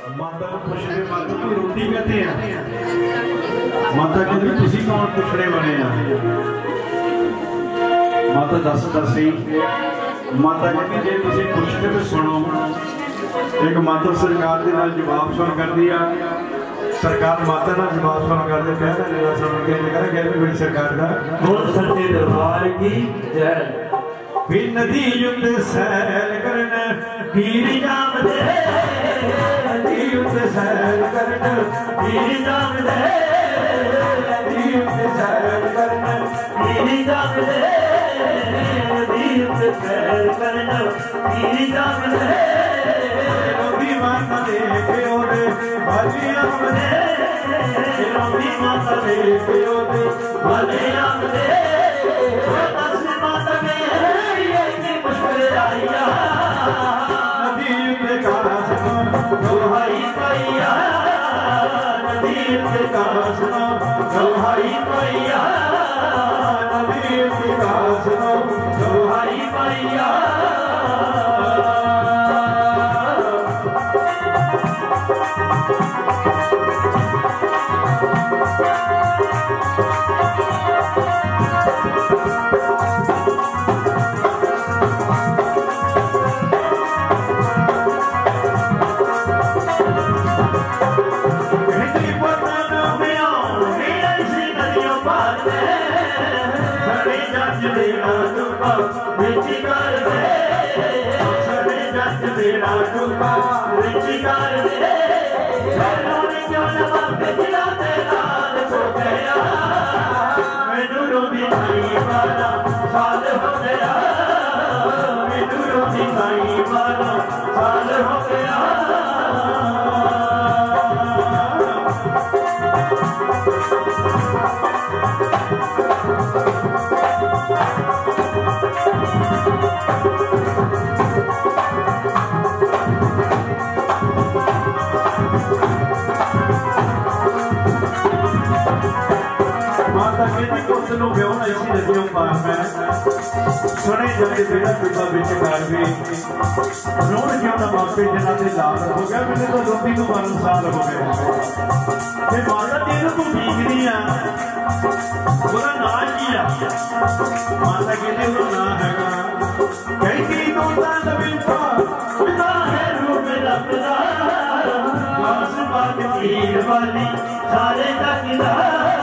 माता पुछने माता की रोटी कहते हैं। माता कहती तुसी कौन पुछने वाले हैं? माता दस सी। माता कहती जे तुसी पुछते तो सुनो। एक माता सरकार के नाल जवाब सुन कर दिया। सरकार माता ना जवाब सुन कर दे कहना लेना सुन के कहना कहते मेरी सरकार का बोल सच्चे दरबार की जय। भी नदी युद्ध सैर करने पीर जाम दे। नदी युद्ध सैर करने पीर जाम दे। नदी युद्ध सैर करने पीर जाम दे। नदी युद्ध सैर करने पीर जाम दे। रवि माता दे प्यो दे भले आम दे। रवि माता दे प्यो दे भले आम दे। दस माता में नदी पे कासना दोहाई पैया। नदी पे कासना दोहाई पैया। नदी पे कासना दोहाई पैया। सुने जाते बेटा पिता बिच कर भी रोड क्यों मापे जिन्हों से लाभ हो गया। मैंने तो रोटी को 12 साल हो गए। माता जी तू भीगनी आ बोला ना की आ। माता कहते वो ना है कहती तो है रूप रखदा बस बात तीर वाली सारे तकदा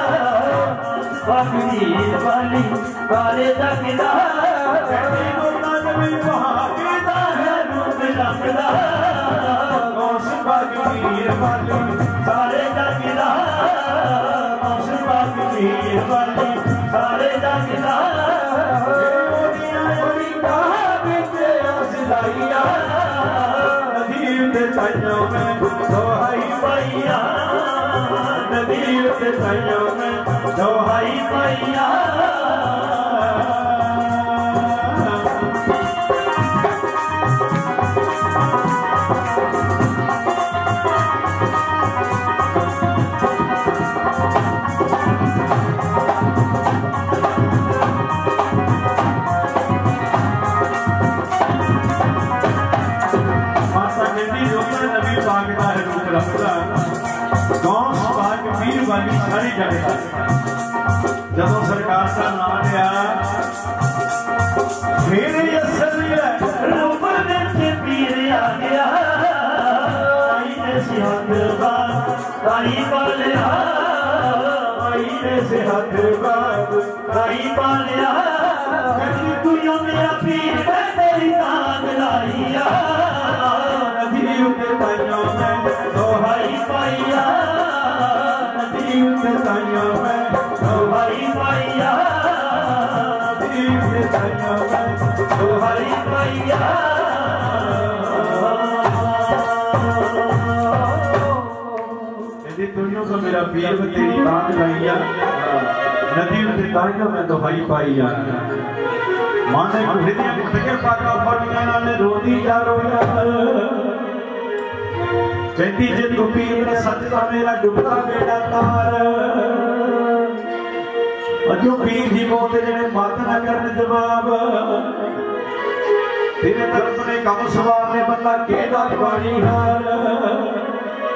वीर वाली सारे तकदा कहती तो भागदा है रूप रखदा बस बात वीर वाली सारे तकदा बस बात वीर वाली सारे तकदा। ताइयों में दोहाई पैया। नदी के ताइयों में दोहाई पैया। सारी जगह जब सरकार का नाम लिया मेरे रूप पीर आ गया। आई ने सिहत ताई पालिया। आई ने सिहत ताई पालिया। तू मेरा पीर तेरी ताक लाइया। नदी के ताइयों में दोहाई पाइया। ताइयों में दोहाई पैया। ताइयों में दोहाई पैया। यदि तुझो को मेरा पीर तेरी बात लाइया। नदी में ताइयों में दोहाई पाइया। माने हृदय मुठके पाका पड़िया नाले रोती जा रोया। कहती जे तू पीर ने सचता मेरा डुबता बेड़ा तार। अजो पीर जी मौत जेने बात न करने जवाब। तेरे तरफ ने कम सवार ने बंदा केदा पानी हार।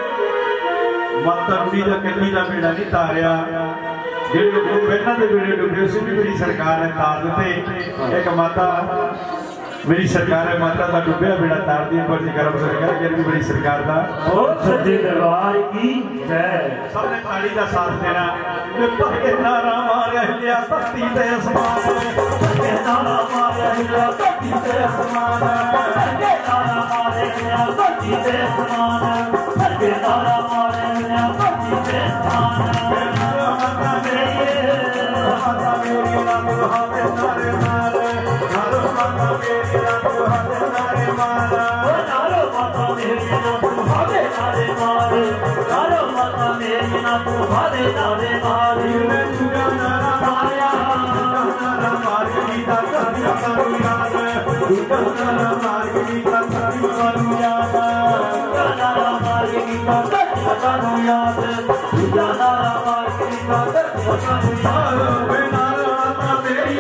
तरुणी का कन्नी का बेड़ा नहीं तारिया जिहड़े लोग पहलां दे बेड़े डुबे उस भी मेरी सरकार ने तार दिते। एक माता मेरी सरकार है माता का डुबया बेड़ा तार दी पर जी करम सरकार फिर भी बड़ी सरकार दा ओ सच्चे दरबार की जय। सबने ताड़ी का साथ देना पहले नारा मारिया हिलिया धरती ते आसमान पहले नारा मारिया हिलिया धरती ते आसमान पहले नारा मारिया हिलिया धरती ते आसमान पहले नारा मारिया हिलिया धरती ते आसमान माता मेरी ना तुहारे नारे मारे नारो माता मेरी ना तुहारे नारे मारे नारो माता मेरी ना तुहारे नारे मारे नारो माता मेरी ना तुहारे नारे मारे तुझा नारा माया नारा मार्ग गीता कभी करू याद तुझा नारा मार्ग गीता कभी करू याद तुझा नारा मार्ग गीता कभी करू याद तुझा नारा मार्ग गीता कभी करू याद नारा माता मेरी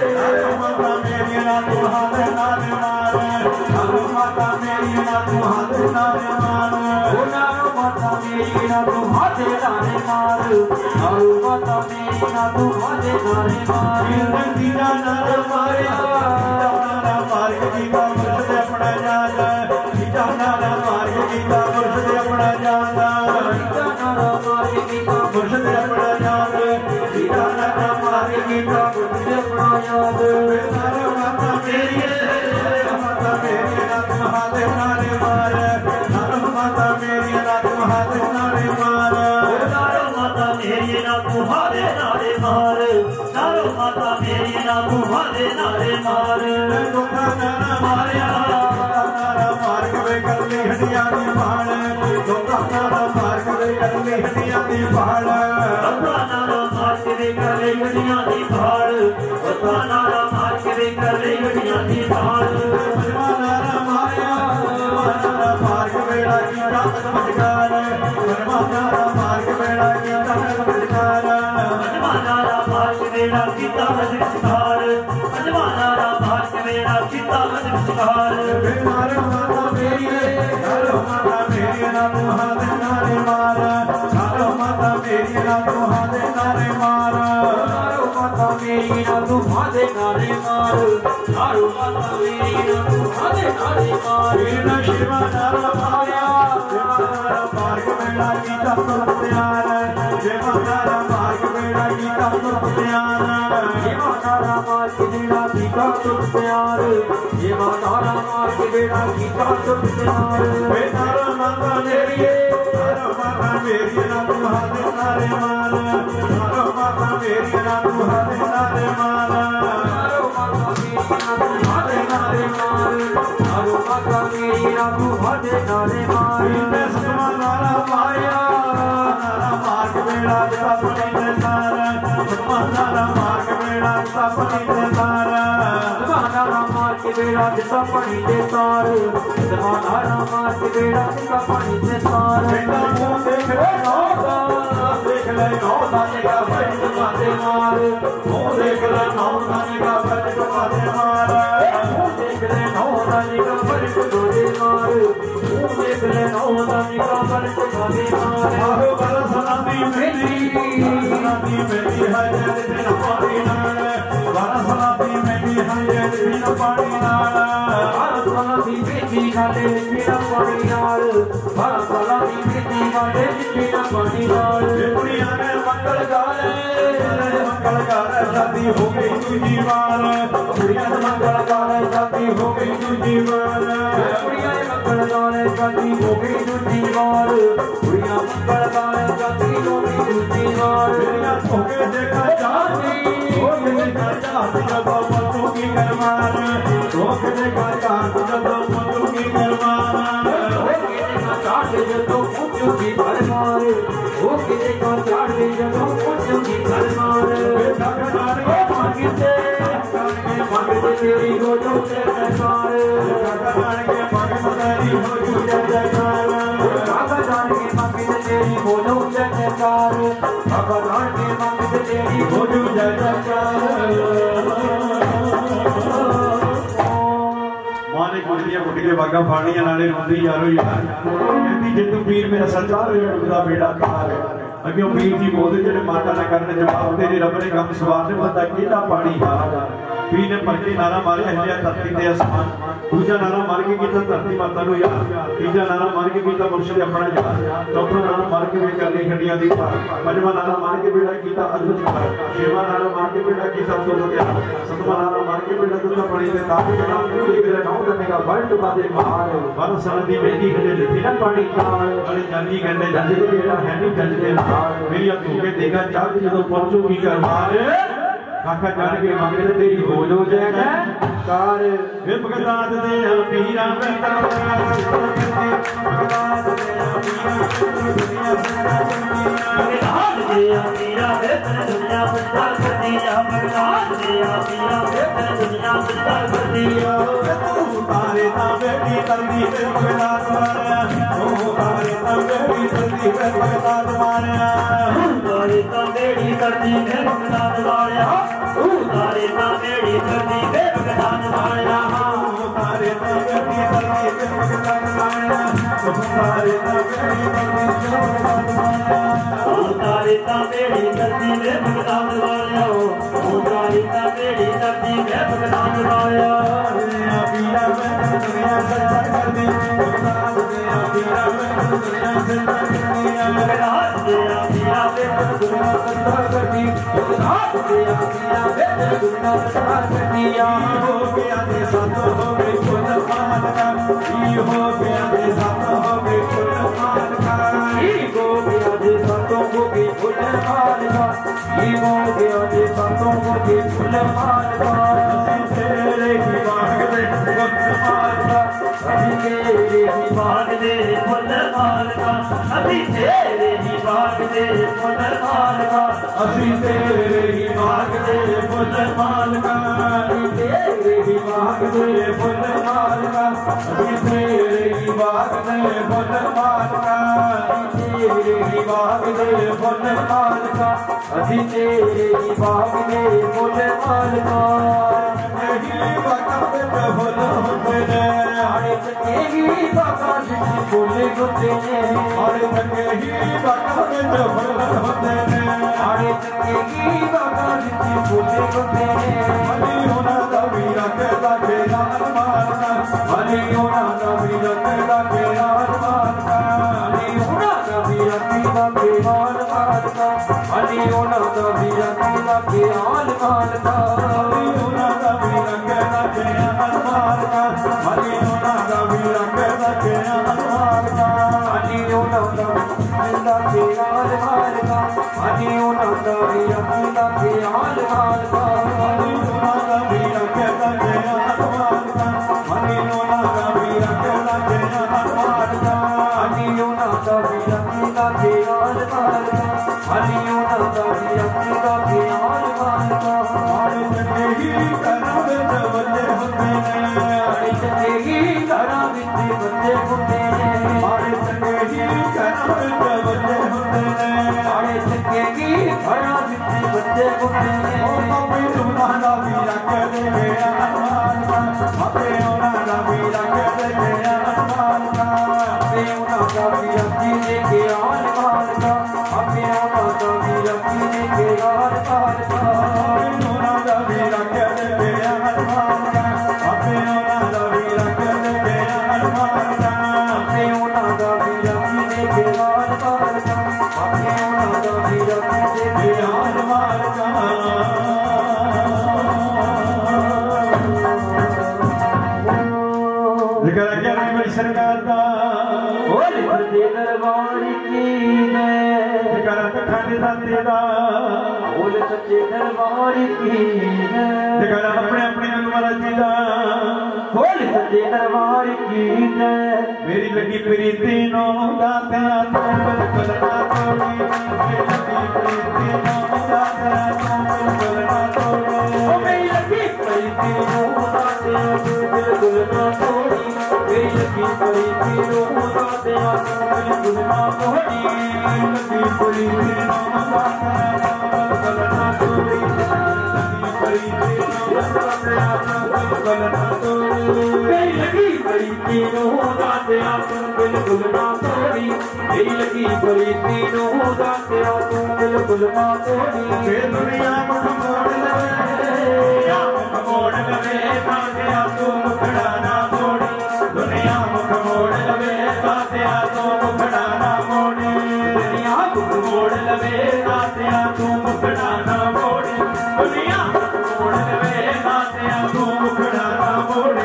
ना तुहारे नारे मारे नारो माता मेरी ना तुहारे नारे मारे नारो माता मेरी ना तुहारे नारे मारे नारो माता मेरी ना तुहारे नारे मारे रंगीला नारा माया नारा मार्ग गीता मुर्शद अपना जाना गीता नारा मार्ग गीता मुर्शद अपना जाना गीता नारा मार्ग गीता मुर्शद अपना जाना गीता नारा मार्ग गीता मुर्शद अपना याद नारा माता मेरी माता मेरी ना तुम्हारे नारे मारे नारो माता मेरी ना तुम्हारे नारे मारे नारो माता मेरी ना तुम्हारे नारे मारे नारो माता मेरी ना तुम्हारे नारे मारे दुखा नारा मारिया नारा मार्ग वे कर ली हड्डियां दी भाल दुखा नारा मार्ग वे कर ली हड्डियां दी भाल दुखा नारा मार्ग वे कर ली हड्डियां दी भाल दुखा नारा मार्ग वे कर ली हड्डियां दी भाल नारा मारिया नारा मार्ग वेड़ा कीता चमत्कार नारा मार्ग वेड़ा कीता चमत्कार नारा मार्ग वेड़ा कीता चमत्कार नारा मार्ग वेड़ा कीता चमत्कार नारा माता मेरी ना तुहारे नारे मारा नारो माता मेरी ना तुहारे नारे मारा नारो माता मेरी ना तुहारे नारे मारो नारो माता मेरी ना तुहारे नारे मारे ना शिवा नारा माया नारा मार्ग मेरा गीता तुम प्यार शिवा नारा मार्ग मेरा गीता तुम प्यार शिवा नारा मार्ग मेरा गीता तुम प्यार शिवा नारा मार्ग मेरा गीता तुम प्यार नारा माता मेरी ना तुम्हारे नारे मारा नारो माता मेरी ना तुम्हारे नारे मारा नारो माता मेरी ना तुम्हारे नारे मारे नारो माता मेरी ना तुम्हारे नारे मारे सतमा नारा माया नारा मार्ग मेरा सपने ने तारा सतमा नारा मार्ग मेरा सपने ने तारा सतमा नारा मार्ग मेरा सपने ने तारा सतमा नारा मार्ग मेरा सपने ने तारा देख ले नौदा देख ले नौदा का बंद मारे मार ओ देख ले नौदा का बंद मारे मार ओ देख ले नौदा का बंद मारे मार ओ देख ले नौदा का बंद मारे मार आहो बड़ा सलामी मेरी है दिन पानी नाल बड़ा सलामी मेरी है दिन पानी नाल बड़ा सलामी मेरी है दिन पानी नाल बड़ा सलामी मेरी है दिन पानी नाल कुड़िया ने मंगल गाले शादी हो गई दूजी बार कुड़िया ने मंगल गाले शादी हो गई दूजी बार कुड़िया ने मंगल गाले शादी हो गई दूजी बार कुड़िया मंगल गाले शादी हो गई दूजी बार मेरिया धोखे देखा चाहती हो देखा चाहती जब पत्तों की गरमार धोखे देखा चाहती जब पत्तों की गरमार धोखे देखा चाहती जब पत्तों की गरमार धोखे देखा चाहती जब पत्तों की गरमार तेरी हो जो जयकार के तेरी हो जो जयकार तेरी हो जो जयकार भगवान के मंगल तेरी हो जो जयकार माने गुड़िया गुड़िया पग्गा फाड़ियां नाले रोंदी यारो यार कहती जितू पीर मेरा सच्चा दा बेड़ा तार अगे पीर जी बोलते जेडे माता ना करने जवाब तेरे रब ने कम सवार ने बंदा केड़ा पानी यार पीर ने पढ़ के नारा मारे हिलिया धरती ते आसमान दूजा नारा मार के कीता धरती माता नु यार तीजा नारा मार के कीता मुर्शिद अपना यार चौथा नारा मार के वे करनी खड़ियां दी पार पंजवां नारा मार के बेड़ा कीता अद्भुत पार छेवां नारा मार के बेड़ा कीता सुरत यार सतवां नारा मार के बेड़ा दूजा पानी ते ताक के नाम तेरा नाम करने का वर्ल्ड बादे मार 12 साल दी बेटी खड़े लिखी ना पानी नाल अरे जानी कहंदे जज दे बेड़ा है नहीं जज दे नाल मेरी अख के देखा चाह जदों पहुंचूगी करवार आखा चढ़ के मंगल तेरी हो जो जैगा कार वे भगदाद दे पीरा बेटा भगदाद दे पीरा भगदाद दे पीरा दुनिया बंदा कर दिया भगदाद दे पीरा दुनिया बंदा कर दिया तू तारे ता बेटी तलदी पे भगदाद मारया ओ तारे ता बेटी तलदी पे भगदाद मारया तारे ता बेटी तलदी पे भगदाद मारया तारे ता बेड़ी करदी बे भगदान वाला तारे ता बेड़ी करदी बे भगदान वाला तारे ता बेड़ी करदी बे भगदान वाला तारे ता बेड़ी करदी बे भगदान वाला तारे ता बेड़ी करदी बे भगदान वाला पीरा मैं दुनिया सच्चा करदी भगदान दे पीरा मैं दुनिया सच्चा करदी भगदान दे पीरा मैं दुनिया सच्चा करदी भगदान दे पीरा मैं दुनिया सच्चा करदी हो गया दे साथ हो गई फुल मान का हो गया दे साथ हो गई फुल मान का हो गया दे साथ हो गई फुल मान का हो गया दे साथ हो गई फुल मान का तेरे ही मांगते फुल मान का अभी तेरे ही मांगते फुल मान का अभी तेरे ही मांगते फुल मान का अभी तेरे ही मांगते फुल मान का तेरे ही मांगते फुल मान का अभी तेरे ही मांगते फुल मान का तेरे ही मांगते फुल मान का अभी तेरे ही मांगते फुल मान का यही वक्त पे फुल होते ने आए तेरी बाबा जी फुल होते ने और यही वक्त पे फुल होते ने आए तेरी बाबा जी फुल होते ने अली होना तबीरा कहता के नाम मारना अली होना तबीरा कहता के नाम मारना अली होना तबीरा कहता के नाम मारना अली होना तबीरा कहता के नाम मारना अली होना तबीरा कहता के नाम मारना अली होना तबीरा कहता के नाम मारना अली होना तबीरा के नाम मारना अली होना तबीरा कहता के नाम मारना अली होना तबीरा कहता के नाम मारना अली होना तबीरा कहता के नाम मारना अली होना तबीरा कहता के नाम मारना अली होना तबीरा कहता के नाम मारना आड़े चंगे ही करा विच बंदे होते ने आड़े चंगे ही करा विच बंदे होते ने आड़े चंगे ही करा विच बंदे होते ने आड़े चंगे ही करा विच बंदे होते ने ओ अपने सुना दा वीरा कहदे ने अरमान का अपने ओना दा वीरा कहदे ने अरमान का अपने ओना दा वीरा कीने के आल माल का अपने ओना दा वीरा कीने के आल माल का अपने ओना दा वीरा कहदे ने अरमान का अपने ओना दा वीरा कहदे ने अरमान का अपने ओना दा वीरा कीने के आल माल का अपने ओना दा वीरा कीने के आल माल का सरकार का बोल फते दरबार की है करा खाने दा तेरा बोल सच्चे दरबार की है करा अपने अपने गुरु महाराज जी दा बोल सच्चे दरबार की है मेरी लगी प्रीति नो दाता बिल्कुल ना तोड़ी मेरी लगी प्रीति नो दाता बिल्कुल ना तोड़ी ओ मेरी लगी प्रीति नो दाता बिल्कुल ना तोड़ी मेरी लगी प्रीति नो दाता बिल्कुल ना तोड़ी लगी प्रीति नो दाता बिल्कुल ना तोड़ी लगी प्रीति नो दाता बिल्कुल ना तोड़ी मेरी लगी प्रीति नू दातिया तू बिल्कुल ना तोड़ी मेरी लगी प्रीति नू दातिया तू बिल्कुल ना तोड़ी फिर दुनिया मुख मोड़ लवे मुख मोड़ लवे दातिया तू मुखड़ा ना मोड़ी दुनिया मुख मोड़ लवे दातिया तू मुखड़ा ना मोड़ी दुनिया मुख मोड़ लवे दातिया तू मुखड़ा ना मोड़ी दुनिया मुख मोड़ लवे दातिया तू मुखड़ा ना मोड़ी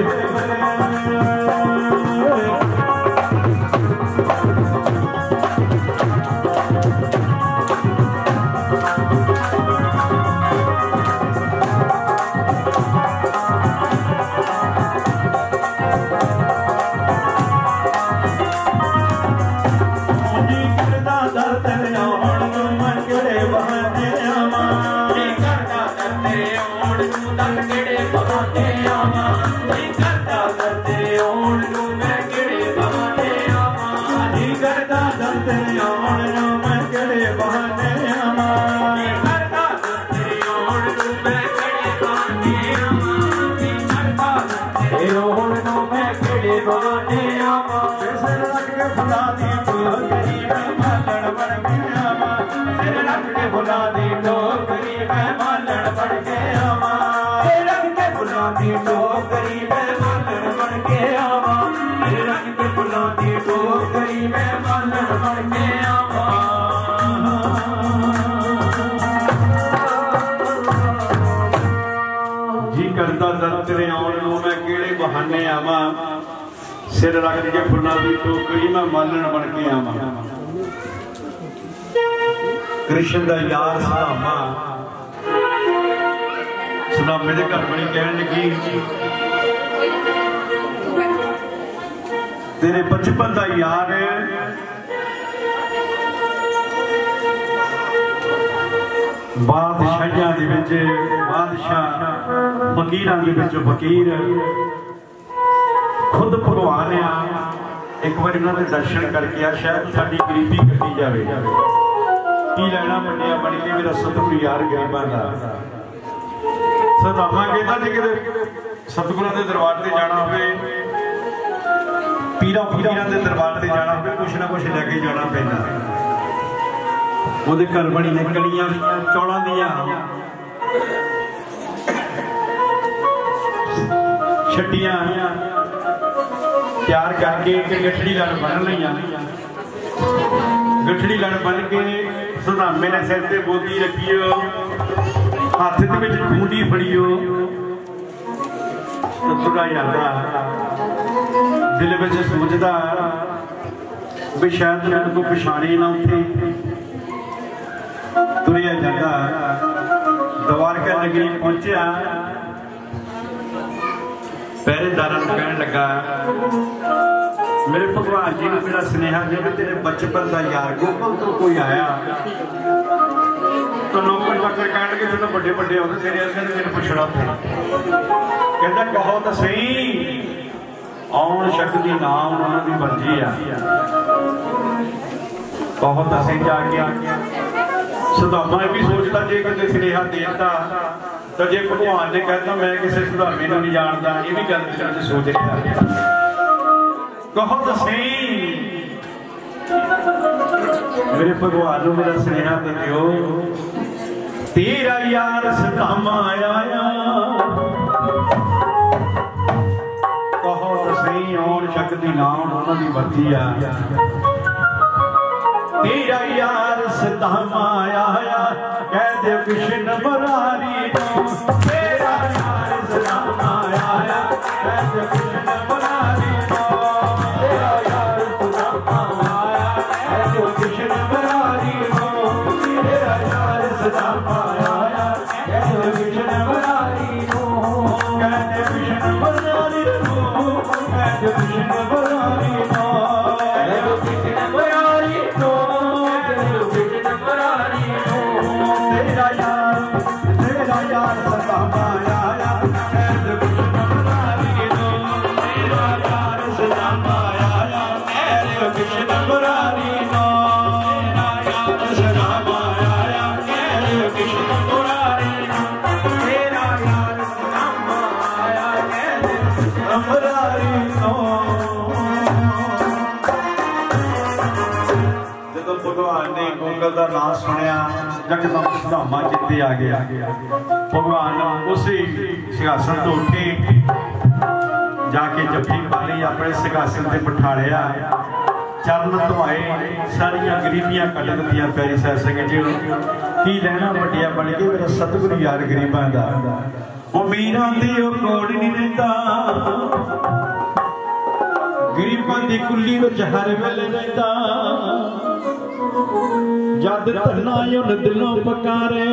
बहाने आवा सिर रख के फुल्लां दी टोकरी मैं मालन बन के आवा कृष्ण दा यार सुदामा सुदामे दे घर बड़ी कहन लगी तेरे बचपन दा यार बादशाहियां दे विच बादशाह फकीरां दे विच फकीर खुद भगवान आ एक बार इन्होंने दर्शन करके आ शायद साडी गरीबी कटी जाए की लेना बनिया बनी ते मेरा सतगुरु यार गरीबां दा सुदामा कहता जी कि सतगुरां दे दरबार ते जाना होवे पीरां फकीरां दे दरबार ते जाना होवे कुछ ना कुछ लेके जाना पैंदा ਉਹਦੇ घर बनी निकलियां चौलां दियां छट्टियां तैयार करके गठड़ी लड़ बन लिया गठड़ी लड़ बन के सुदामे ने सिर ते बोदी रखियो हाथ दे विच खूंडी फड़ियो तुरा यादा दिल विच सोचदा भी शायद मैनूं कोई पछाणे ना उठे तुरिया जाता द्वारका नगरी पहुंचा पहरेदार कहन लगा मेरे भगवान जी ने मेरा स्नेहा जो तेरे बचपन का यार गोकुल तो कोई आया तो नौकर चाकर कह लगे जो बड़े बड़े होते तेरे अंदर मेरे पुछड़ा कहता कहो तो सही आउन शक्ति ना उन्होंने मर्जी आ कहो तो सही जाके सुदामा भी सोचता जे किसी स्नेहा देता तो जे भगवान ने कहता मैं किसी सुदामे नहीं जानता ये भी गल सोच रहा कहो तो सही मेरे भगवान मेरा स्नेहा दे दियो तेरा यार सुदामा आया कहो तो सही आउन शक्ति ना उन्होंने मर्जी आ तेरा यार सुदामा आया कह दे कृष्ण मुरारी तेरा यार सुदामा आया कह दे कृष्ण मुरारी तेरा यार सुदामा आया कह दे कृष्ण मुरारी तेरा यार सुदामा आया कह दे कृष्ण मुरारी कह दे कृष्ण मुरारी कह दे कृष्ण मुरारी तेरा यार सुदामा जदों भगवान ने गूगल का नाम सुनिया यकदम सुदामा चित्ते आ गया। भगवान उसी सिंहासन तो उठे जाके जफ्फी पाली अपने सिंहासन से बिठालिया चरण धोए सारिया गरीबियां कट दित्तियां प्यारी साहिब संगत जी की लेना वड्डिया बन के मेरा सतगुरु यार गरीबां दा ओ मीरां दी ओ कोड़ नहीं रहिंदा गरीबां दी कुल्ली विच हर वेले रहिंदा जद धरना उन दिलों पकारे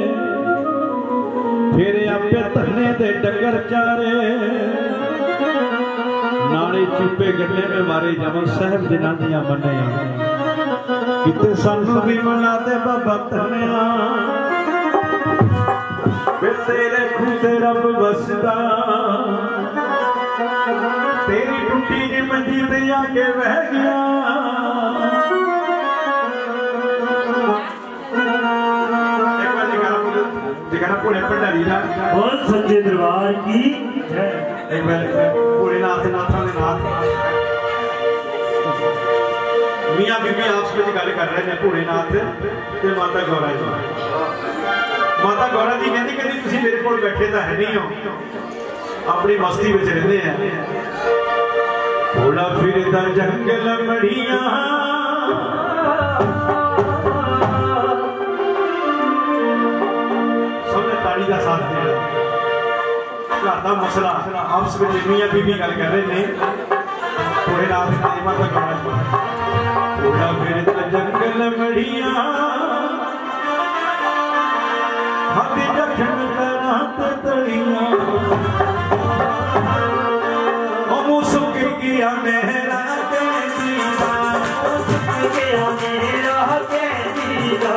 फिर आपे धरने दे डंगर चारे नाले चुपे गड्ढे में मारे जमन साहब दिनां दियां मने किते सानू भी मना दे बाबा धरनिया वे तेरे खूते रब बसदा तेरी टूटी जी मंजी ते आके बह गया पूरे भंडारी दा बोल सच्चे दरबार की जय। एक बार पूरे नाथ नाथा दे नाथ मियां बीबी आपस में गल कर रहे हैं पूरे नाथ ते माता गौरा जी। माता गौरा जी कहती कहती तुसी मेरे कोल बैठे तो है नहीं हो अपनी मस्ती में रहते हैं थोड़ा फिरदा जंगल मड़ियां का साथ देना घर का मसला आपस में मियां बीबी गल कर रहे हैं थोड़े रात माता गौरा थोड़ा फिरदा जंगल मड़ियां हाथी जखम रात तड़ियां ओ मूसो किया मेरा के दीदा किया मेरा के दीदा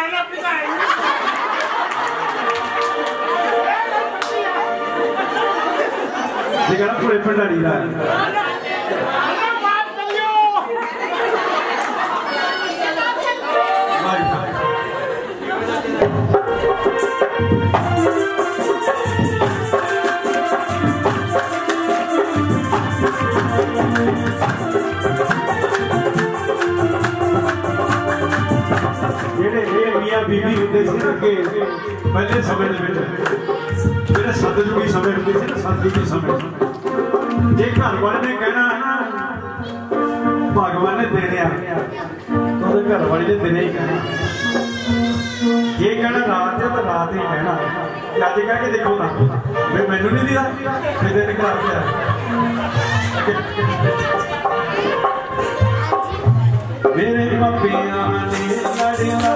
पूरे भंडारी का मियाँ बीबी होंगे पहले समय जो सतयुगी समय होंगे ना सतयुगी समय जे घर वाले ने कहना है ना भगवान ने देने तो घर वाले ने देने ही कहना ये कहना रात है तो रात ही कहना अज कह के देखो ना मैं मैनू नहीं दिया फिर दिन घर मेरे मपिया ने लड़िया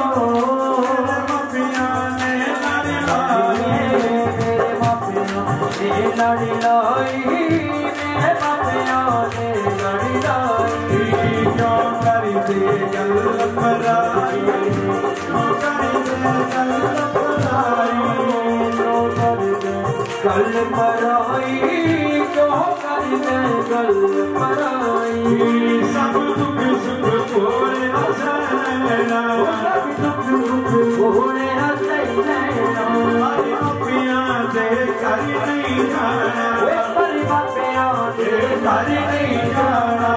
लड़ी लाई मेरे मापिया ने लड़ी लाई क्यों करी दे गल पराई क्यों करी दे गल पराई क्यों करी दे गल पराई क्यों करी दे गल पराई सब दुख सुख कोरे हसैना सब दुख कोरे हसैना हमारी मापिया दे करी नहीं जाना मेरी मापिया दे करी नहीं जाना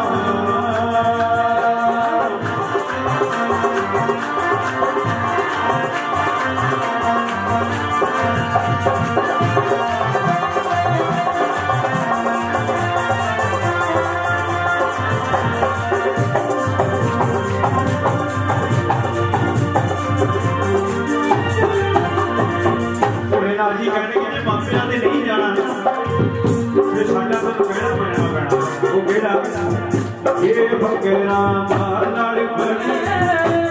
जी कहने कि मापिया ने नहीं जाना फिर साडा तो कहना पैना वो कहना ये फकरा लड़ फड़िए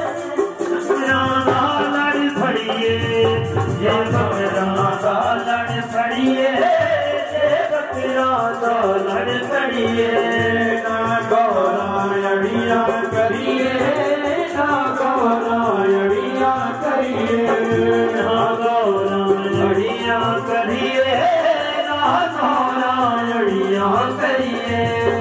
लड़ फड़िए ये फकरा लड़ फड़िए ये फकरा लड़ फड़िए ना गौरा अड़िया करिए ना गौरा अड़िया करिए ना गौरा अड़िया करिए ना गौरा अड़िया करिए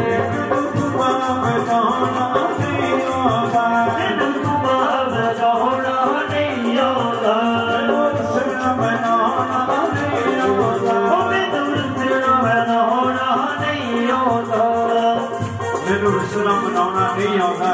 मनाना नहीं आता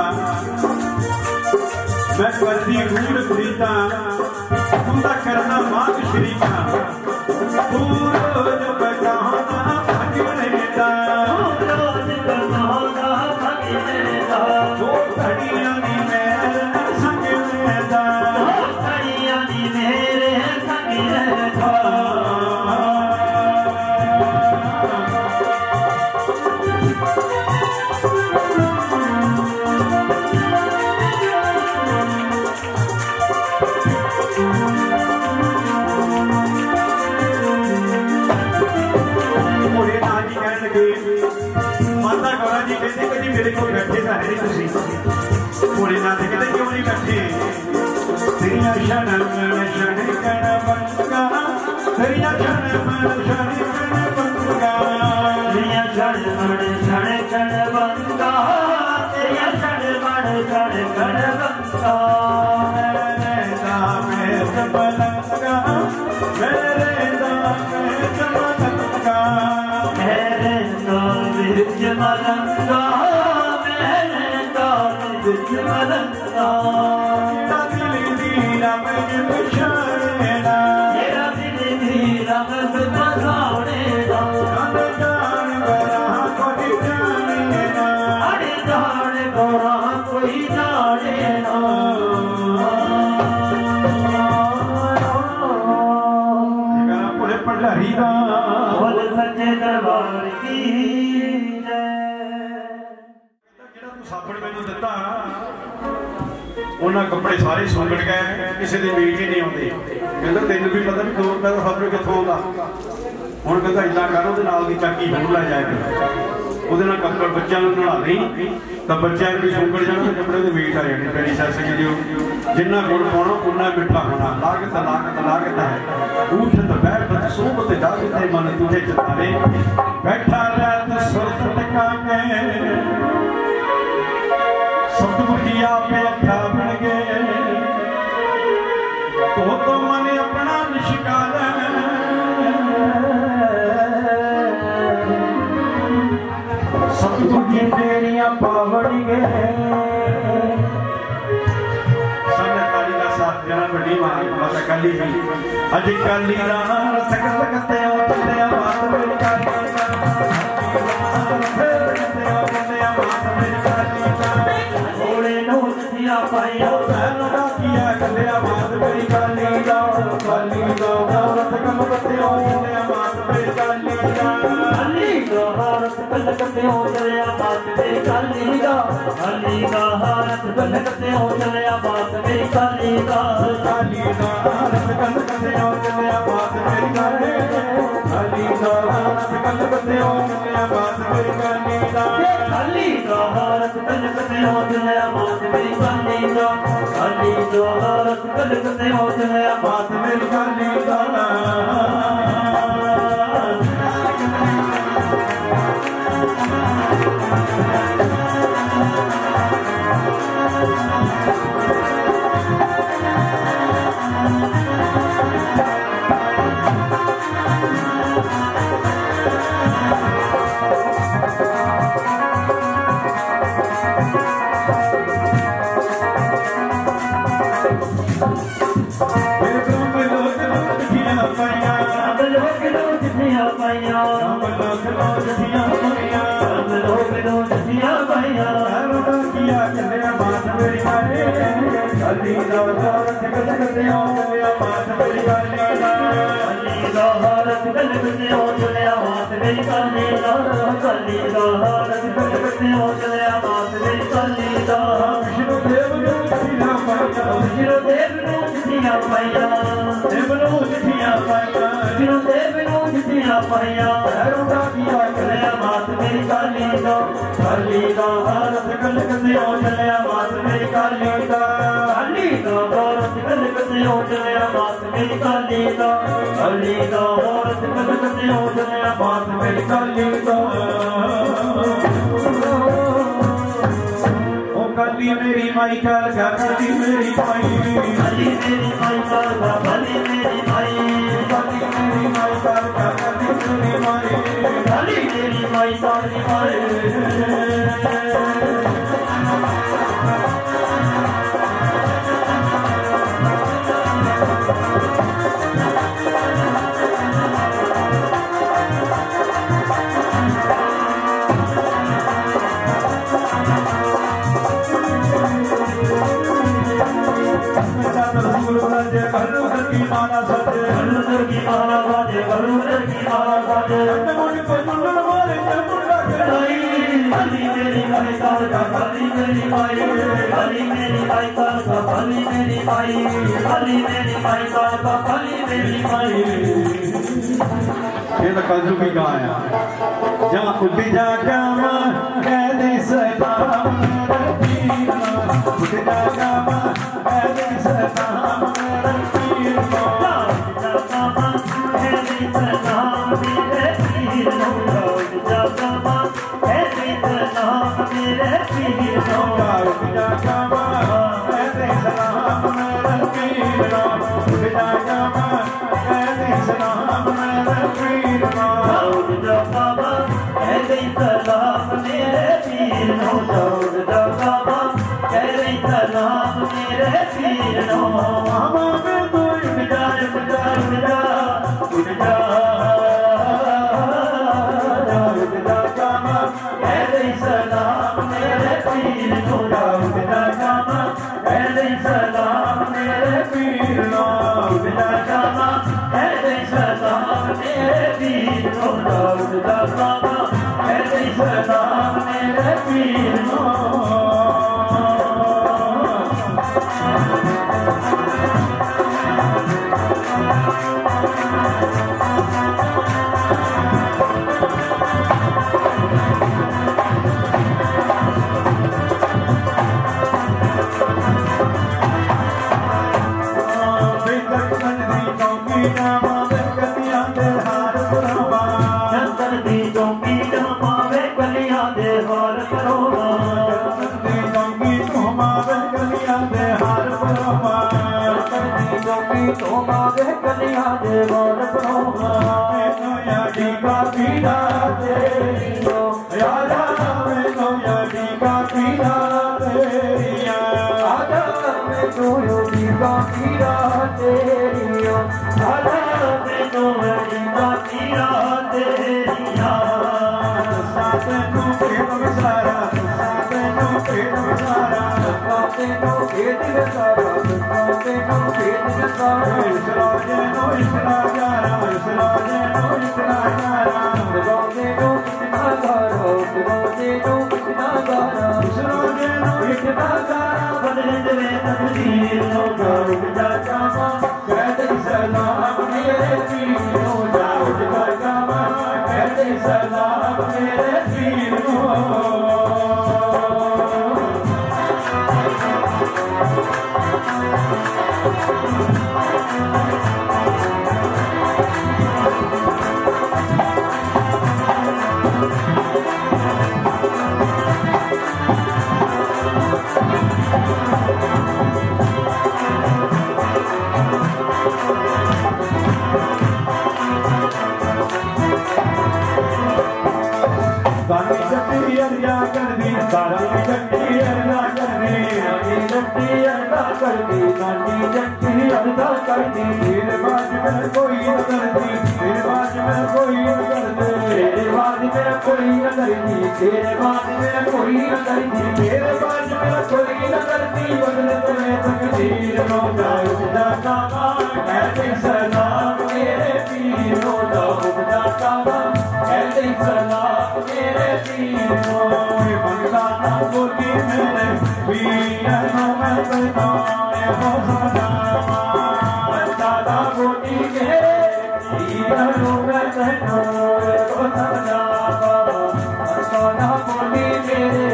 मैं करती रूल खरीदा तुंदा करना मांग शरीका तू रोज बगाना भगने दा रोज बगाना भगने दा वो घड़ियां दी मेरे संग मेदा घड़ियां दी मेरे संग मेदा माता गौरा जी कहते कि मेरे को बैठे तो है नहीं भोलेनाथ कहते क्यों नहीं बैठे तेरिया क्षण मन क्षण कण बंगा तेरिया क्षण मन क्षण कण बंगा तेरिया क्षण मन क्षण कण बंगा तेरिया क्षण मन क्षण कण बंगा मेरे दाम सबलंगा मेरे दाम सबलंगा विच मलंगा मेरे दाल विच मलंगा दिल दी रमज बिछाड़ेना तेरा दिल दी रमज बधाड़ेना अड़ जान बरा कोई जानेना अड़ जान बरा कोई जानेना पूरे भंडारी दा बोल सच्चे दरबार की साबण मैनू दिता उन्हें कपड़े सारे सुंगड़ गए किसी की मीट ही नहीं आती कहता तेन भी पता भी 2 रुपए का साबण कितों आता हूँ कहता इदा कर चाकी होर लै जाए ਉਹਦੇ ਨਾਲ ਕੱਪੜ ਬੱਚਿਆਂ ਨੂੰ ਨਲਾ ਲਈ ਤਾਂ ਬੱਚਿਆਂ ਨੂੰ ਵੀ ਸੁੰਗੜ ਜਾਣਾ ਤੇ ਕੱਪੜੇ ਦੇ ਵੇਟ ਆ ਜਾਣੀ ਤੇਰੀ ਸੱਸ ਜੀ ਜਿੰਨਾ ਗੁੜ ਪਾਉਣਾ ਉਨਾ ਮਿੱਠਾ ਹੋਣਾ ਲਾਗਤ ਹੈ ਊਠਤ ਬੈਠ ਸੋਭ ਤੇ ਜਾਗਤੇ ਮਨ ਤੁਝੇ ਚਿਤਾਵੇ ਬੈਠਾ ਰਹਿ ਤੂੰ ਸੁਰਤ ਟਿਕਾ ਕੇ ਸਤਿਗੁਰ ਜੀ ਆਪੇ ਅੱਖਾਂ ਬਣ ਗਏ तो मन अपना निष्काल सतगुर की तेरियां पावड़ गए सामने ताली का साथ जरा बड़ी मां माता काली जी अज काली राम सकल कते उठते बात मेरी काली घोड़े नो जिया पाया किया कलिया बात मेरी काली दा भारत कल कते चलिया बात मेरी काली दा भारत कल कते चलिया बात मेरी काली दा भारत कल कते चलिया बात मेरी काली दा भारत कल कते चलिया बात मेरी काली भारत कल कते चलिया बात मेरी काली दा भारत कल कते चलिया बात मेरी काली दा भारत कल कते चलिया बात मेरी काली दा मेरी माई काल का काली मेरी माई काली मेरी माई काल का काली मेरी माई काली मेरी माई काल का काली मेरी माई काली मेरी माई काली माई ये तो कलजू की गाया जहाँ उठी जा कामा कहते सताम उठी जा कामा कहते सताम मेरे पीर कहते सताम मेरे पीर उठी जा कामा कहते सताम मेरे पीर उठी जा कामा कहते सताम मेरे पीर उठी जा कामा कहते सताम मेरे पीर दाऊद दा बाबा कहते सलाम मेरे पीर नो दाऊद दा बाबा कहते सलाम मेरे पीर नो मामा में तू उठ जा उठ जा उठ जा उठ जा दाऊद दा बाबा कहते सलाम मेरे पीर नो दाऊद दा बाबा कहते सलाम मेरे पीर नो चौकी जावे कलियां दे हार परोवा चंदन दी चौकी जावे कलियां दे हार परोवा चंदन दी चौकी जावे कलियां दे हार परोवा चंदन दी चौकी जावे कलियां दे हार परोवा मैनू यादी का पीड़ा तेरियो यादा मैनू यादी का पीड़ा तेरिया आजा मैनू यादी का पीड़ा तेरियो आजा मैनू यादी का पीड़ा तेरिया सातनू पेट विसारा सातनू पेट विसारा सातनू पेट विसारा सातनू पेट विसारा इसराजेनो इतना जारा इसराजेनो इतना जारा इसराजेनो इतना जारा इसराजेनो इतना जारा इसराजेनो इतना जारा बदले दे तकदीर नो रुक जा जावा कहते सलाम मेरे पीरो जाओ जा जावा कहते सलाम मेरे पीरो बानी जट्टी अरिया कर दी बानी जट्टी अरिया कर दी बानी जट्टी अरिया कर दी बानी जट्टी अरिया कर दी तेरे बाज में कोई न कर दी तेरे बाज में कोई न कर दे तेरे बाज में कोई न कर दी तेरे बाज में कोई न कर दी तेरे बाज में कोई न कर दी बदले तुम्हें तकदीर नो जाओ जा जावा कहते सलाम मेरे पीरो जाओ जा जावा कहते सलाम मेरे पीरो मंगला ना बोली मेरे पीरो मैं बताने हो सलामा दादा बोली मेरे पीरो मैं बताने हो सलामा दादा बोली मेरे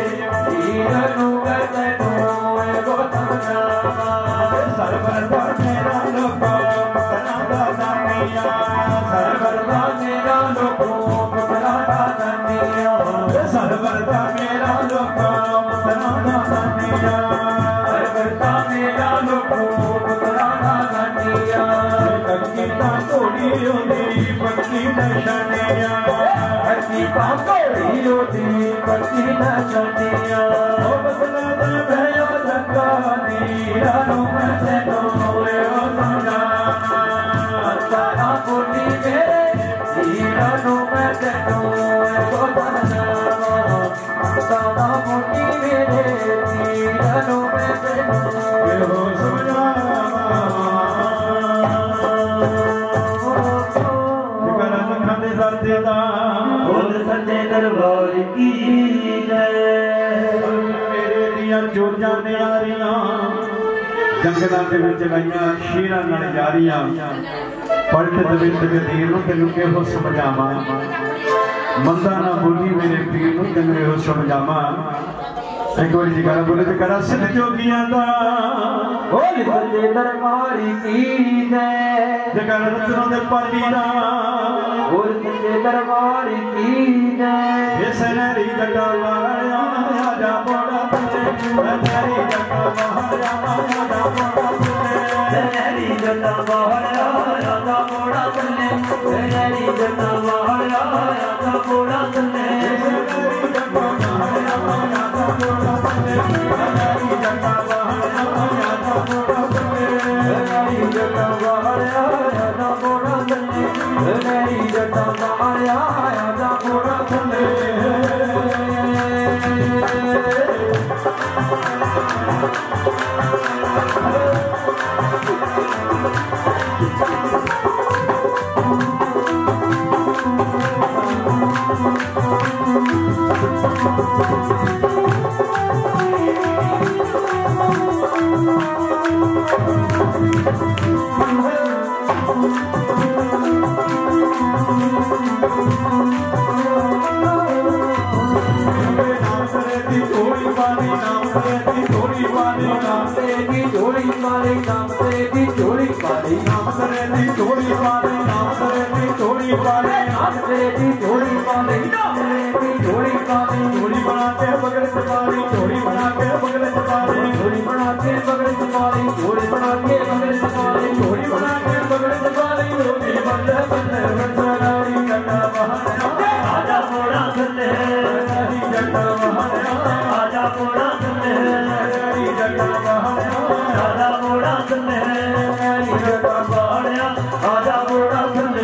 पीरो मैं बताने हो सलामा सरबरदा मेरा लोको सनादा दानिया सरबरदा मेरा लोको सनादा दानिया सरबरदा मेरा लोको सनादा दानिया सरबरदा मेरा लोको सनादा दानिया कच्ची का तोड़ी होती पक्की नशनिया कच्ची का तोड़ी होती पक्की नशनिया ओ बदला दे भयो धक्कानी रानो मैं तेनो रे ओ सजाना दादा बोली मेरे हीरानो मैं तेनो रे ओ सजाना दादा बोली मेरे हीरानो मैं तेनो रे ओ सजाना जिकरा लखन दे दा बोल सच्चे दरबार की जय मेरे दिया जोजां ने यारियां जंगलां दे विच लाइयां शेरां नाल यारियां पलट दविंद गदीर नूं तैनूं किहो समझावां मंदा ना बोली मेरे पीर नूं तैनूं इहो समझावां एक बार जगरा बोले जगरा सिद्ध जोगियां दा बोल सच्चे दरबार की जय जगरा रत्नों दे पाली दा बोल सच्चे दरबार की जय ये सनरी जटा वाला आजा बोड़ा तुझे सनरी जटा वाला आजा बोड़ा तुझे सनरी जटा वाला आजा बोड़ा तुझे सनरी जटा वाला आजा बोड़ा तुझे सनरी जटा वाला आजा बोड़ा तुझे सनरी जटा वाला आजा बोड़ा तुझे सनरी जटा वाला आजा बोड़ा तुझे सनरी जटा वाला आजा बोड़ा तुझे नाम तेरी जोड़ी जोड़ी पाले नाथ तेरे दी जोड़ी पाले जोड़ी पाले जोड़ी बना के बगल से पाली जोड़ी बना के बगल से पाली जोड़ी बना के बगल से पाले जोड़ी बना के बगल से पाले जोड़ी बना के बगल से पाली रोटी बल्ले बल्ले बचारी जटा बहाना आजा मोड़ा थल्ले जटा बहाना आजा मोड़ा थल्ले जटा बहाना आजा मोड़ा थल्ले जटा बहाना आजा मोड़ा थल्ले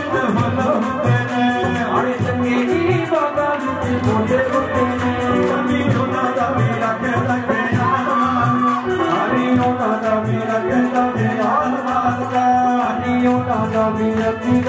Thank you.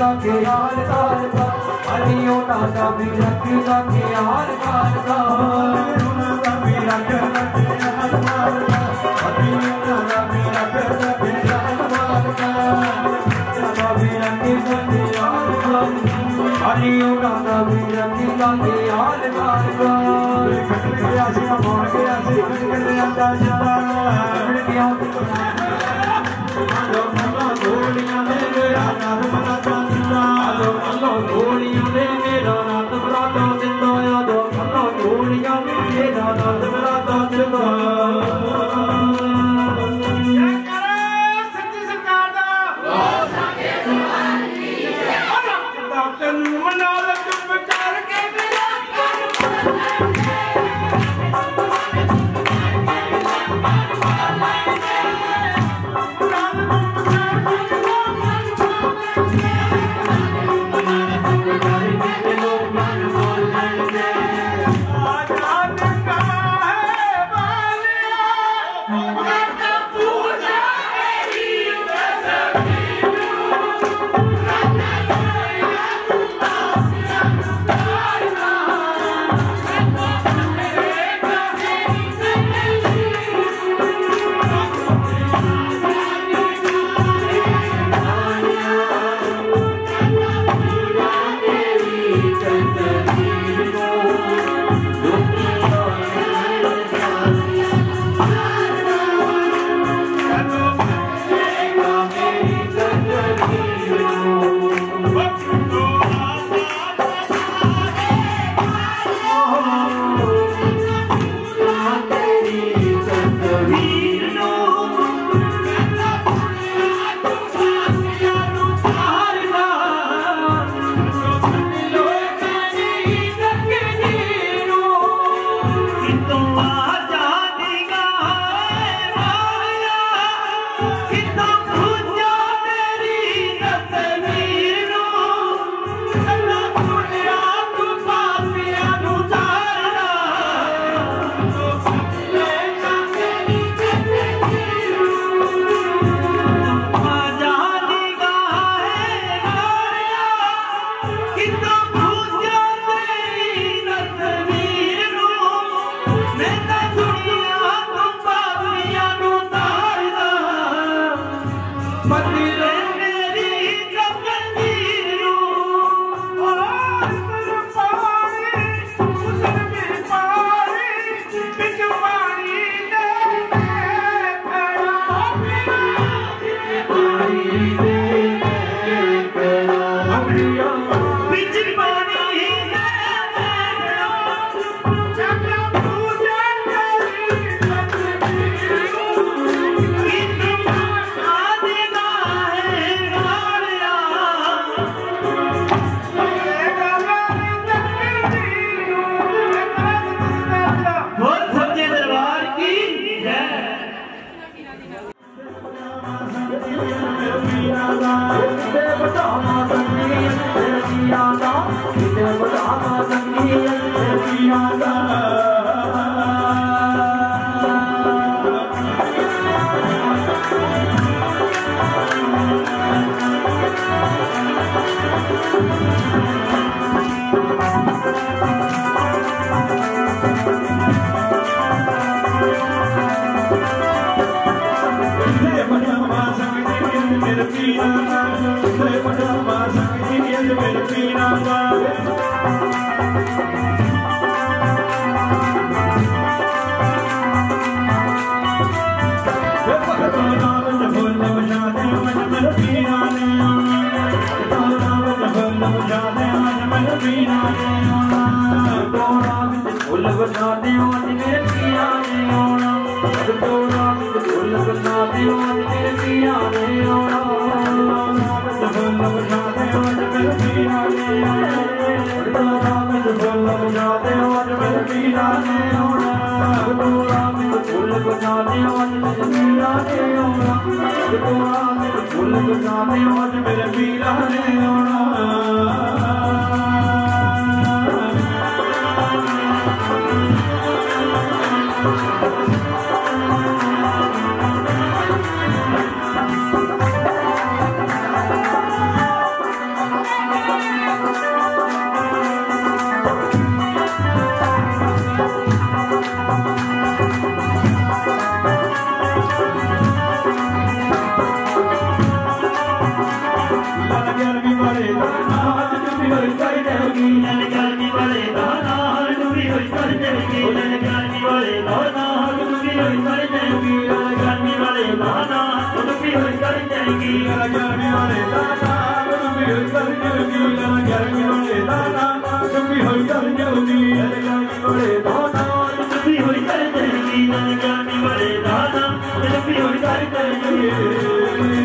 लागे यार काल का अलियों दादा भी रखी लागे यार काल का दादा भी रखे लागे यार काल का अलियों दादा भी रखे लागे यार काल का दादा भी रखे लागे यार काल का अलियों दादा भी रखे लागे यार काल का कट गया सी मोड़ गया सी कट गया दादा कट गया गोलियां दे मेरा नाथ बराता जिंदा आलो आलो गोलियां दे मेरा नाथ बराता जिंदा आलो आलो गोलियां दे मेरा नाथ बराता जिंदा सच्ची सरकार दा साडे दरबार की जय अल्लाह तनु मना ले चुप करके मेरा चलनी ज्ञानी बड़े दाना जल्दी हुई कर चलनी ज्ञानी बड़े दाना जल्दी हुई कर चलनी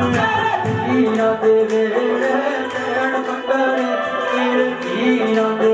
Ram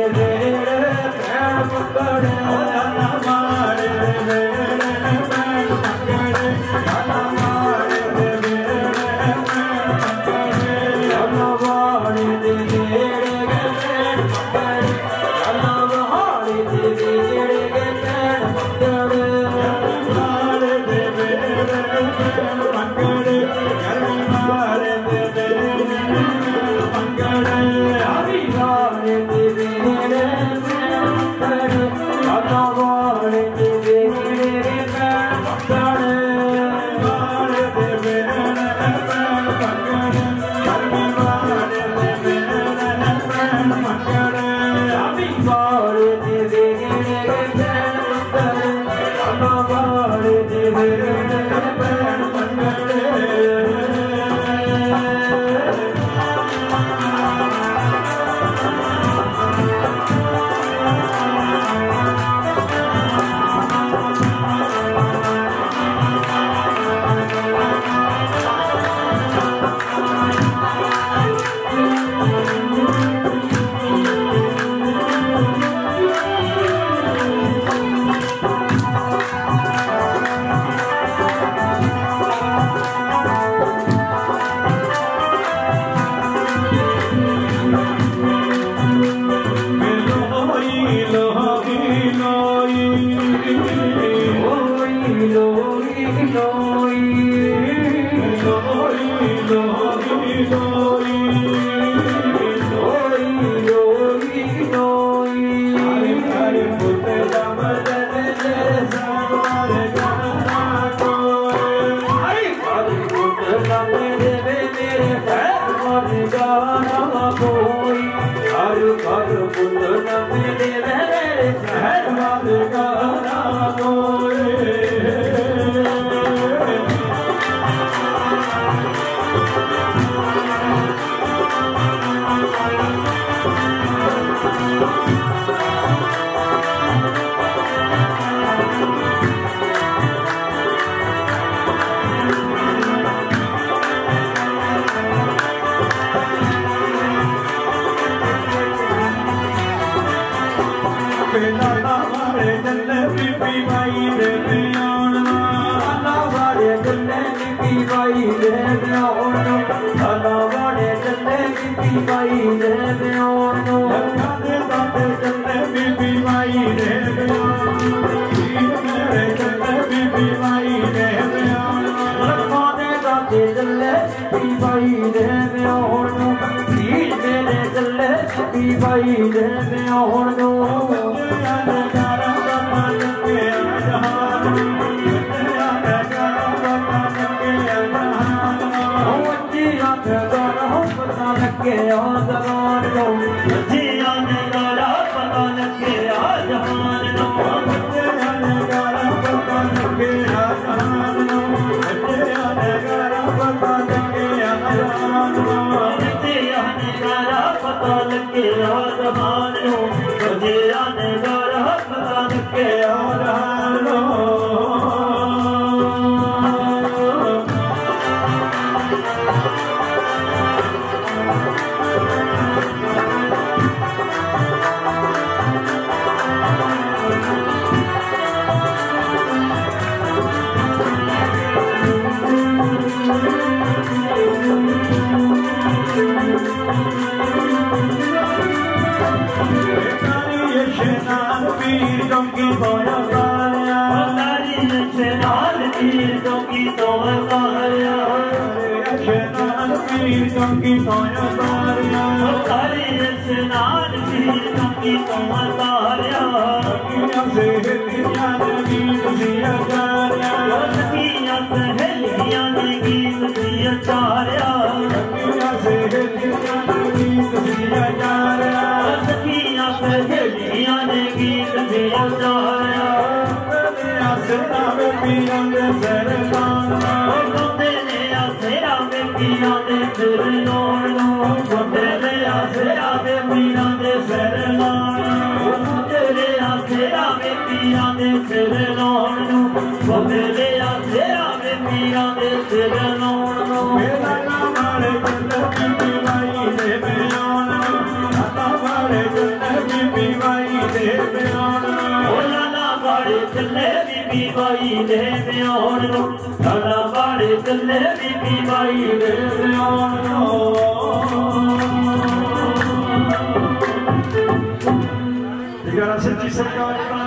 सच्ची सरकार